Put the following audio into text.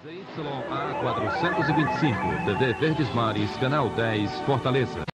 ZYA 425, TV Verdes Mares, Canal 10, Fortaleza.